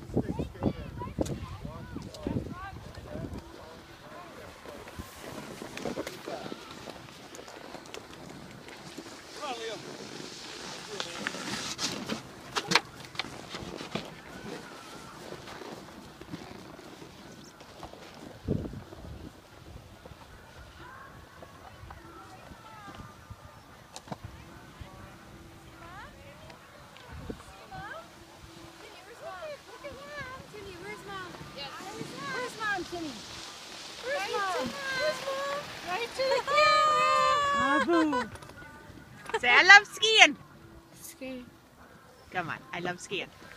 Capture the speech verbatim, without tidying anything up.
Timmy. Where's right Mom? To Where's Mom? Right to the camera. Say, I love skiing. Skiing. Come on, I love skiing.